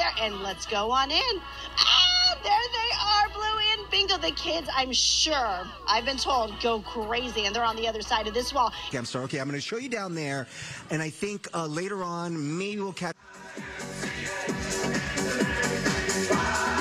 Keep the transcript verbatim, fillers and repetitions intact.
there, and let's go on in. Ah, there they are, Blue and Bingo. The kids, I'm sure, I've been told, go crazy, and they're on the other side of this wall. Okay, I'm sorry. Okay, I'm going to show you down there, and I think uh, later on, maybe we'll catch...